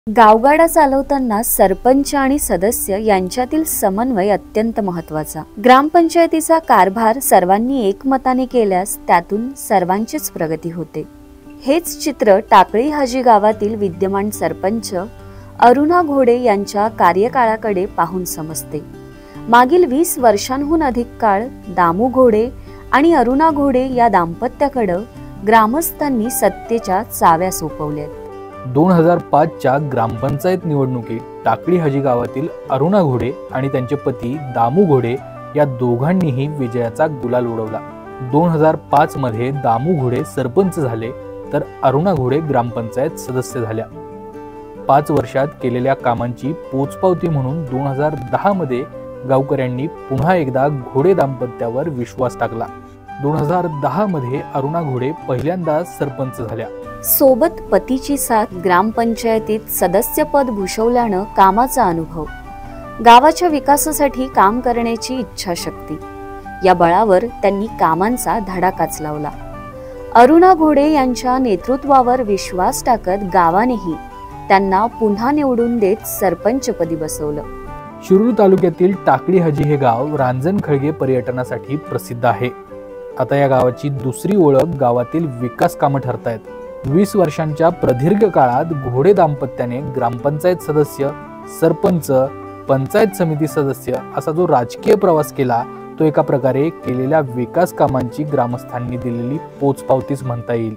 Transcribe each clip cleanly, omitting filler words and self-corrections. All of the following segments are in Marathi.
गावगाडा चालवताना सरपंच आणि सदस्य यांच्यातील समन्वय अत्यंत महत्त्वाचा। ग्रामपंचायतीचा कारभार सर्वांनी एकमताने केल्यास त्यातून सर्वांचीच प्रगती होते। हेच चित्र टाकळी हाजी गावातील विद्यमान सरपंच अरुणा घोडे यांच्या कार्यकाळाकडे पाहून समजते। मागील 20 वर्षांहून अधिक काळ दामू घोडे आणि अरुणा घोडे या दाम्पत्याकडे ग्रामस्थांनी सत्तेच्या चाव्या सोपवल्यात। 2005 च्या ग्रामपंचायत निवडणुकीत टाकळी हाजी गावातील अरुणा घोडे आणि त्यांचे पती दामू घोडे या दोघांनीही विजयाचा गुलाल उडवला। 2005 मध्ये दामू घोडे सरपंच झाले तर अरुणा घोडे ग्रामपंचायत सदस्य झाल्या। 5 वर्षात केलेल्या कामांची पोचपावती म्हणून 2010 मध्ये गावकऱ्यांनी पुन्हा एकदा घोडे दाम्पत्यावर विश्वास टाकला। 2010 मध्ये अरुणा घोडे पहिल्यांदा सरपंच झाल्या। सोबत पतीची साथ, ग्रामपंचायतीत सदस्यपद भूषवल्यानं कामाचा अनुभव, गावाच्या विकासासाठी काम करण्याची इच्छाशक्ती या बळावर त्यांनी कामांचा धडाकाच लावला। अरुणा घोडे यांच्या नेतृत्वावर विश्वास टाकत गावानेही त्यांना पुन्हा निवडून देत सरपंचपदी बसवलं। शिरूर तालुक्यातील टाकळी हाजी हे गाव रांजणखळगे पर्यटनासाठी प्रसिद्ध आहे। आता या गावाची दुसरी ओळख गावातील विकास कामं ठरतायत। 20 वर्षांच्या प्रदीर्घ काळात घोडे दाम्पत्याने ग्रामपंचायत सदस्य, सरपंच, पंचायत समिती सदस्य असा जो राजकीय प्रवास केला तो एका प्रकारे केलेल्या विकास कामांची ग्रामस्थांनी दिलेली पोचपावतीच म्हणता येईल।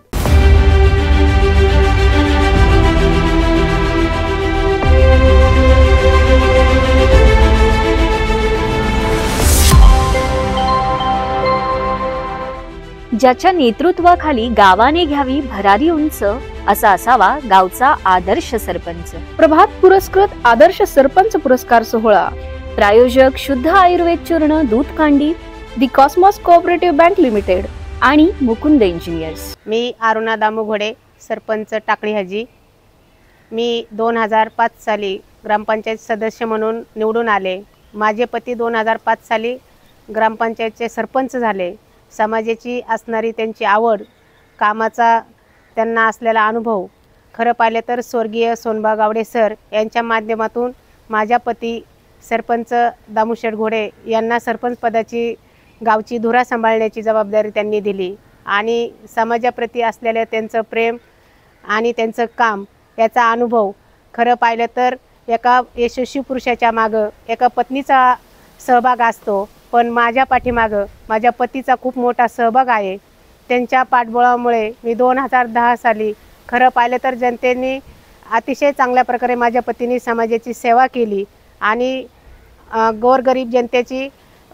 ज्याच्या नेतृत्वाखाली गावाने घ्यावी भरारी उंच असा असावा गावचा आदर्श सरपंच। प्रभात पुरस्कृत आदर्श सरपंच पुरस्कार सोहळा प्रायोजक शुद्ध आयुर्वेद चूर्ण दूध कांडी, the Cosmos cooperative bank limited आणि मुकुंद इंजिनियर्स। मी अरुणा दामू घोडे, सरपंच टाकळी हाजी। मी 2005 साली ग्रामपंचायत सदस्य म्हणून निवडून आले। माझे पती 2005 साली ग्रामपंचायतचे सरपंच झाले। समाजाची असणारी त्यांची आवड, कामाचा त्यांना असलेला अनुभव, खरं पाहिले तर स्वर्गीय सोनबा गावडे सर यांच्या माध्यमातून माझ्या पती सरपंच दामूशेठ घोडे यांना सरपंच पदाची गावची धुरा सांभाळण्याची जबाबदारी त्यांनी दिली आणि समाजाप्रती असलेलं त्यांचं प्रेम आणि त्यांचं काम याचा अनुभव खरं पाहिलं तर एका यशस्वी पुरुषाच्या मागं एका पत्नीचा सहभाग असतो, पण माझ्या पाठीमागं माझ्या पतीचा खूप मोठा सहभाग आहे। त्यांच्या पाठबळामुळे मी 2010 साली खरं पाहिलं तर जनतेने अतिशय चांगल्या प्रकारे माझ्या पतीने समाजाची सेवा केली आणि गोरगरीब जनतेची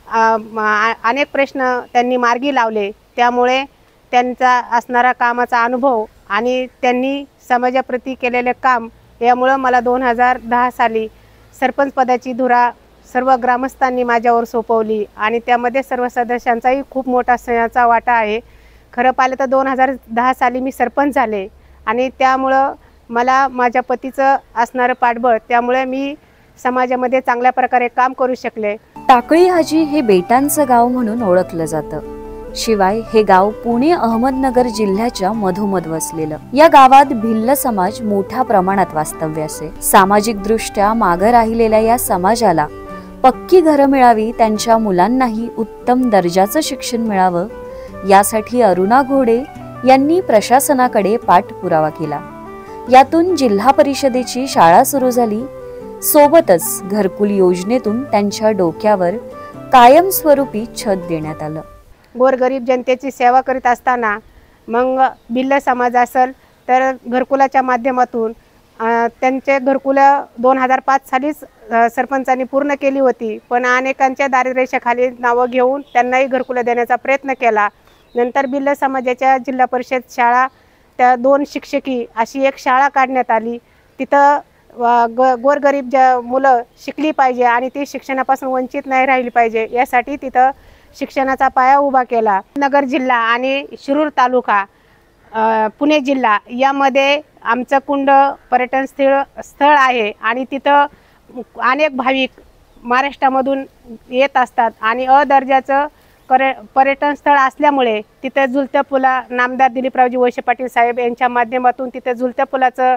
अनेक प्रश्न त्यांनी मार्गी लावले। त्यामुळे त्यांचा असणारा कामाचा अनुभव आणि त्यांनी समाजाप्रती केलेले काम यामुळे मला 2010 साली सरपंच पदाची धुरा सर्व ग्रामस्थांनी माझ्यावर सोपवली आणि त्यामध्ये सर्व सदस्यांचाही खूप मोठा स्नेहाचा वाटा आहे। खरं पाहिलं तर 2010 साली मी सरपंच झाले आणि त्यामुळं मला माझ्या पतीचं असणारं पाठबळ, त्यामुळे मी समाजामध्ये चांगल्या प्रकारे काम करू शकले। टाकळी हाजी हे बेटांचं गाव म्हणून ओळखलं जातं। शिवाय हे गाव पुणे अहमदनगर जिल्ह्याच्या मधोमध वसलेलं। या गावात भिल्ल समाज मोठ्या प्रमाणात वास्तव्यास आहे। सामाजिक दृष्ट्या मागे राहिलेल्या या समाजाला पक्की घरं मिळावी, त्यांच्या मुलांनाही उत्तम दर्जाचं शिक्षण मिळावं यासाठी अरुणा घोडे यांनी प्रशासनाकडे पाठपुरावा केला। यातून जिल्हा परिषदेची शाळा सुरू झाली। सोबतच घरकुल योजनेतून त्यांच्या डोक्यावर कायमस्वरूपी छत देण्यात आलं। गोरगरीब जनतेची सेवा करीत असताना मग भिल्ल समाज असेल तर घरकुलाच्या माध्यमातून त्यांचे घरकुलं 2005 सालीच सरपंचांनी पूर्ण केली होती, पण अनेकांच्या दारिद्र्यरेषेखाली नावं घेऊन त्यांनाही घरकुलं देण्याचा प्रयत्न केला। नंतर भिल्ल समाजाच्या जिल्हा परिषद शाळा, त्या 2 शिक्षकी अशी एक शाळा काढण्यात आली। तिथं गोरगरीब मुलं शिकली पाहिजे आणि ती शिक्षणापासून वंचित नाही राहिली पाहिजे यासाठी तिथं शिक्षणाचा पाया उभा केला। नगर जिल्हा आणि शिरूर तालुका, पुणे जिल्हा यामध्ये आमचं कुंड पर्यटन स्थळ आहे आणि तिथं अनेक भाविक महाराष्ट्रामधून येत असतात आणि दर्जाचं पर्यटन स्थळ असल्यामुळे तिथे झुलत्या पुला नामदार दिलीपरावजी वळसे पाटील साहेब यांच्या माध्यमातून तिथे झुलत्या पुलाचं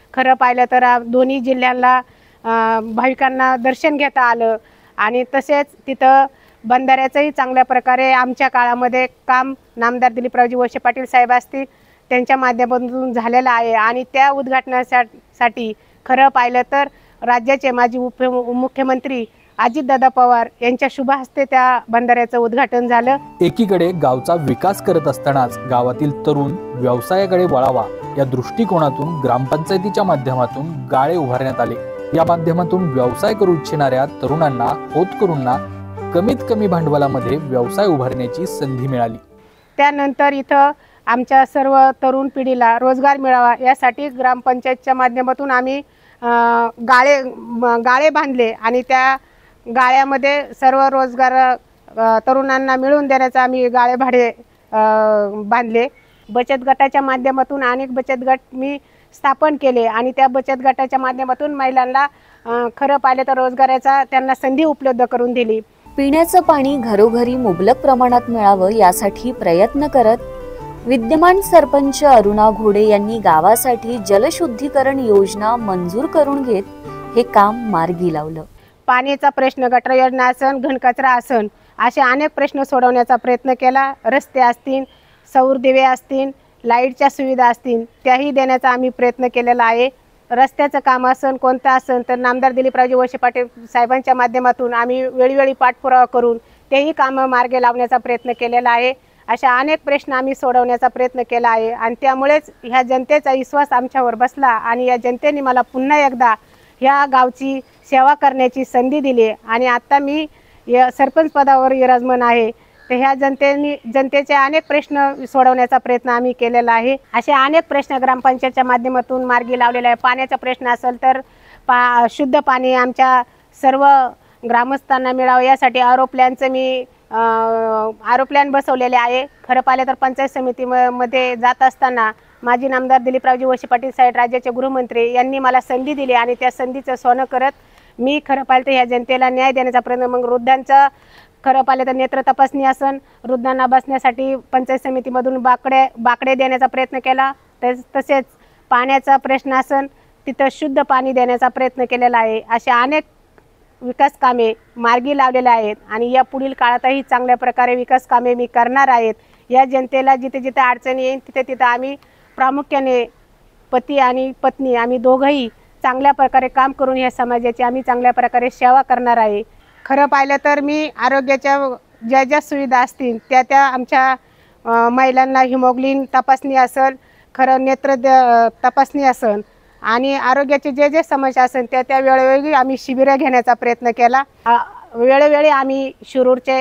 खरं पाहिलं तर दोन्ही जिल्ह्यांना भाविकांना दर्शन घेता आलं आणि तसेच तिथं बंधाऱ्याचंही चांगल्या प्रकारे आमच्या काळामध्ये काम नामदार दिलीपरावजी वळसे पाटील साहेब असतील त्यांच्या माध्यमातून झालेलं आहे आणि त्या उद्घाटनासाठी खरं पाहिलं तर राज्याचे माजी मुख्यमंत्री अजितदादा पवार यांच्या शुभ हस्ते त्या बंधाऱ्याचं उद्घाटन झालं। एकीकडे गावचा विकास करत असतानाच गावातील तरुण व्यवसायाकडे वळावा या दृष्टिकोनातून ग्रामपंचायतीच्या माध्यमातून गाळे उभारण्यात आले। या माध्यमातून व्यवसाय करू इच्छिणाऱ्या तरुणांना होतकरूंना कमीत कमी भांडवलामध्ये व्यवसाय उभारण्याची संधी मिळाली। त्यानंतर इथं आमच्या सर्व तरुण पिढीला रोजगार मिळावा यासाठी ग्रामपंचायतच्या माध्यमातून आम्ही गाळे बांधले आणि त्या गाळ्यामध्ये सर्व रोजगार तरुणांना मिळवून देण्याचा आम्ही गाळे भाडे बांधले। बचत गटाच्या माध्यमातून अनेक बचत गट मी स्थापन केले आणि त्या बचत गटाच्या माध्यमातून महिलांना खरं पाहिलं तर रोजगाराचा त्यांना संधी उपलब्ध करून दिली। पिण्याचं पाणी घरोघरी मुबलक प्रमाणात मिळावं यासाठी प्रयत्न करत विद्यमान सरपंच अरुणा घोडे यांनी गावासाठी जलशुद्धीकरण योजना मंजूर करून घेत हे काम मार्गी लावलं। पाण्याचा प्रश्न, गटर योजना असन, घनकचरा असन, असे अनेक प्रश्न सोडवण्याचा प्रयत्न केला। रस्ते असतील, सौर दिवे असतील, लाईटच्या सुविधा असतील त्याही देण्याचा आम्ही प्रयत्न केलेला आहे। रस्त्याचं काम असन कोणतं असन तर नामदार दिलीपरावजी वळसे पाटील साहेबांच्या माध्यमातून आम्ही वेळोवेळी पाठपुरावा करून तेही कामं मार्गी लावण्याचा प्रयत्न केलेला आहे। अशा अनेक प्रश्न आम्ही सोडवण्याचा प्रयत्न केला आहे आणि त्यामुळेच ह्या जनतेचा विश्वास आमच्यावर बसला आणि या जनतेने मला पुन्हा एकदा ह्या गावची सेवा करण्याची संधी दिली आणि आता मी या सरपंच पदावर विराजमान आहे। तर ह्या जनतेचे अनेक प्रश्न सोडवण्याचा प्रयत्न आम्ही केलेला आहे। असे अनेक प्रश्न ग्रामपंचायतच्या माध्यमातून मार्गी लावलेले आहे। पाण्याचा प्रश्न असेल तर शुद्ध पाणी आमच्या सर्व ग्रामस्थांना मिळावं यासाठी आरो प्लॅनचं मी आरो प्लॅन बसवलेले आहे। खरं पाहिलं तर पंचायत समितीमध्ये जात असताना माजी नामदार दिलीपरावजी वळसे पाटील साहेब राज्याचे गृहमंत्री यांनी मला संधी दिली आणि त्या संधीचं सोनं करत मी खरं पाहिलं तर ह्या जनतेला न्याय देण्याचा प्रयत्न मग वृद्धांचा खरं पाहिलं तर नेत्र तपासणी असन, वृद्धांना बसण्यासाठी पंचायत समितीमधून बाकडे देण्याचा प्रयत्न केला। तसेच पाण्याचा प्रश्न असन तिथं शुद्ध पाणी देण्याचा प्रयत्न केलेला आहे। अशा अनेक विकास कामे मार्गी लावलेले आहेत आणि या पुढील काळातही चांगल्या प्रकारे विकास कामे मी करणार आहेत। या जनतेला जिथे जिथे अडचणी येईल तिथे तिथे आम्ही प्रामुख्याने पती आणि पत्नी आम्ही दोघंही चांगल्या प्रकारे काम करून या समाजाची आम्ही चांगल्या प्रकारे सेवा करणार आहे। खरं पाहिलं तर मी आरोग्याच्या ज्या ज्या सुविधा असतील त्या आमच्या महिलांना हिमोग्लोबिन तपासणी असेल, खरं नेत्र तपासणी असेल आणि आरोग्याचे जे जे समस्या असेल त्या वेळोवेळी आम्ही शिबिरं घेण्याचा प्रयत्न केला। वेळोवेळी आम्ही शिरूरचे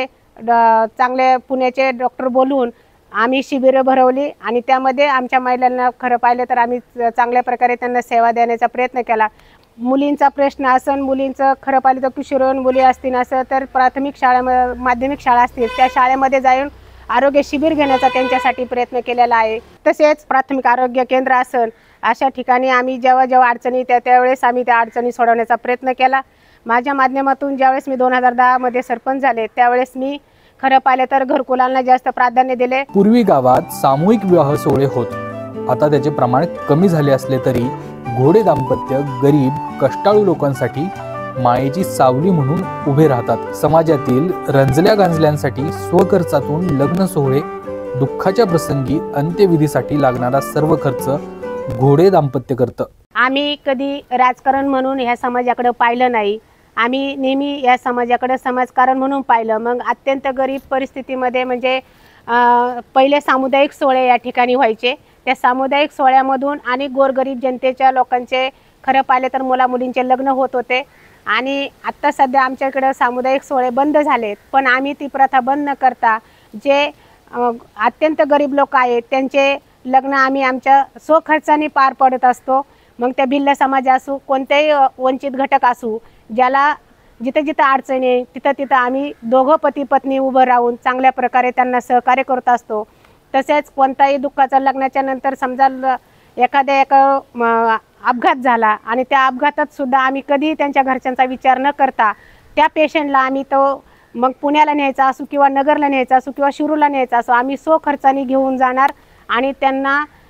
चांगले पुण्याचे डॉक्टर बोलवून आम्ही शिबिरं भरवली आणि त्यामध्ये आमच्या महिलांना खरं पाहिलं तर आम्ही चांगल्या प्रकारे त्यांना सेवा देण्याचा प्रयत्न केला। मुलींचा प्रश्न असन, मुलींचं खरं पाहिलं तर किशोरवयीन मुली असतील असं तर प्राथमिक शाळेमध्ये माध्यमिक शाळा असतील त्या शाळेमध्ये जाऊन आरोग्य शिबिर घेण्याचा त्यांच्यासाठी प्रयत्न केलेला आहे। तसेच प्राथमिक आरोग्य केंद्र असेल अशा ठिकाणी आम्ही जेव्हा जेव्हा अडचणी त्यावेळेस आम्ही त्या अडचणी सोडवण्याचा प्रयत्न केला। माझ्या माध्यमातून ज्यावेळेस मी 2010 मध्ये सरपंच झाले त्यावेळेस मी खरं पाहिलं तर घरकुलांना जास्त प्राधान्य दिले। पूर्वी गावात सामूहिक विवाह सोहळे होत, आता त्याचे प्रमाण कमी झाले असले तरी घोडे दाम्पत्य गरीब कष्टाळू लोकांसाठी मायेची सावली म्हणून उभे राहतात। समाजातील रंजल्या गांजल्यांसाठी स्वखर्चातून लग्न सोहळे, दुःखाच्या प्रसंगी अंत्यविधीसाठी लागणारा सर्व खर्च घोडे दाम्पत्य करतं। आम्ही कधी राजकारण म्हणून ह्या समाजाकडे पाहिलं नाही, आम्ही नेहमी या समाजाकडे समाजकारण म्हणून पाहिलं। मग अत्यंत गरीब परिस्थितीमध्ये म्हणजे पहिले सामुदायिक सोहळे या ठिकाणी व्हायचे, त्या सामुदायिक सोहळ्यामधून आणि गोरगरीब जनतेच्या लोकांचे खरं पाहिले तर मुलामुलींचे लग्न होत होते आणि आत्ता सध्या आमच्याकडे सामुदायिक सोहळे बंद झालेत। पण आम्ही ती प्रथा बंद न करता जे अत्यंत गरीब लोक आहेत त्यांचे लग्न आम्ही आमच्या स्वखर्चाने पार पडत असतो। मग त्या भिल्ल समाज असू, कोणतेही वंचित घटक असू, ज्याला जिथे जिथे अडचणी आहे तिथं तिथं आम्ही दोघं पती पत्नी उभं राहून चांगल्या प्रकारे त्यांना सहकार्य करत असतो। तसेच कोणताही दुःखाचा लग्नाच्या नंतर समजा एका अपघात झाला आणि त्या अपघातात सुद्धा आम्ही कधी त्यांच्या घरच्यांचा विचार न करता त्या पेशंटला आम्ही तो मग पुण्याला न्यायचा असो किंवा नगरला न्यायचा असो किंवा शिरूरला न्यायचा असो आम्ही स्वखर्चाने घेऊन जाणार आणि त्यांना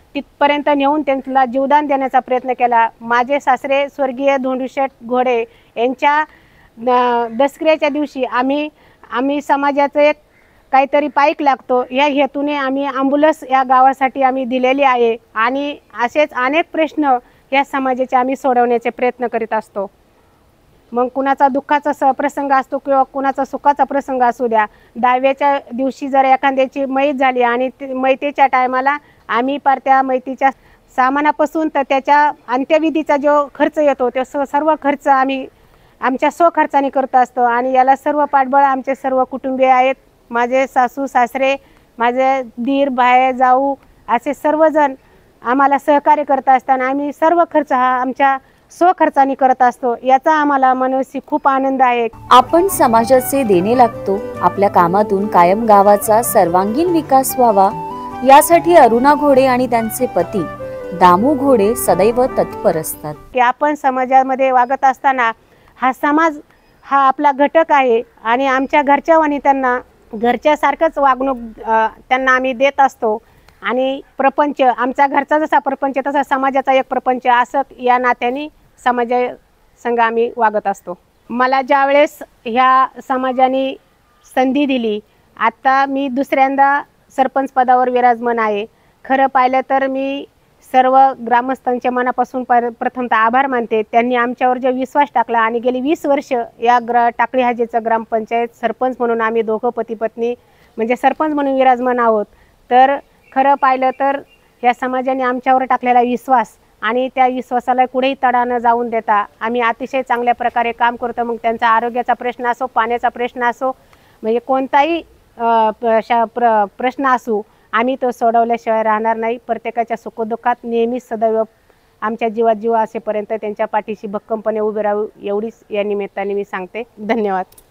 तिथपर्यंत नेऊन त्यांना जीवदान देण्याचा प्रयत्न केला. माझे सासरे स्वर्गीय धोंडूशेठ घोडे यांच्या दसऱ्याच्या दिवशी आम्ही समाजाचं एक काहीतरी पाईक लागतो या हेतूने आम्ही ॲम्ब्युलन्स या गावासाठी आम्ही दिलेली आहे आणि असेच अनेक प्रश्न या समाजाचे आम्ही सोडवण्याचे प्रयत्न करीत असतो. मग कुणाचा दुःखाचा प्रसंग असतो किंवा कुणाचा सुखाचा प्रसंग असू द्या, दहाव्याच्या दिवशी जर एखाद्याची मैत झाली आणि मैतीच्या टायमाला आम्ही पार त्या मैतीच्या सामानापासून तर त्याच्या अंत्यविधीचा जो खर्च येतो तो सर्व खर्च आम्ही आमच्या स्वखर्चाने करत असतो आणि याला सर्व पाठबळ आमचे सर्व कुटुंबीय आहेत. माझे सासू सासरे, माझे दीर भाय जाऊ असे सर्वजण आम्हाला सहकार्य करत असताना आम्ही सर्व खर्च हा आमच्या स्वखर्चाने करत असतो. याचा आम्हाला मनोसी खूप आनंद आहे. आपण समाजाचे देणे लागतो. आपल्या कामातून कायम गावाचा सर्वांगीण विकास व्हावा यासाठी अरुणा घोडे आणि त्यांचे पती दामू घोडे सदैव तत्पर असतात. की आपण समाजामध्ये वागत असताना हा समाज हा आपला घटक आहे आणि आमच्या घरच्या वाणी त्यांना घरच्यासारखंच वागणूक त्यांना आम्ही देत असतो आणि प्रपंच आमचा घरचा जसा प्रपंच तसा समाजाचा एक प्रपंच असं या नात्याने समाजासंग आम्ही वागत असतो. मला ज्यावेळेस ह्या समाजाने संधी दिली, आता मी दुसऱ्यांदा सरपंच पदावर विराजमान आहे. खरं पाहिलं तर मी सर्व ग्रामस्थांच्या मनापासून प्रथमतः आभार मानते. त्यांनी आमच्यावर जो विश्वास टाकला आणि गेली 20 वर्ष या टाकळी हाजीचं ग्रामपंचायत सरपंच म्हणून आम्ही दोघं पती पत्नी म्हणजे सरपंच म्हणून विराजमान आहोत. तर खरं पाहिलं तर या समाजाने आमच्यावर टाकलेला विश्वास आणि त्या विश्वासाला कुठेही तडा न जाऊन देता आम्ही अतिशय चांगल्या प्रकारे काम करतो. मग त्यांचा आरोग्याचा प्रश्न असो, पाण्याचा प्रश्न असो, म्हणजे कोणताही प्रश्न असो आम्ही तो सोडवल्याशिवाय राहणार नाही. प्रत्येकाच्या सुखदुःखात नेहमीच सदैव आमच्या जीवात जीव असेपर्यंत त्यांच्या पाठीशी भक्कमपणे उभे राहू एवढीच या निमित्ताने मी सांगते. धन्यवाद.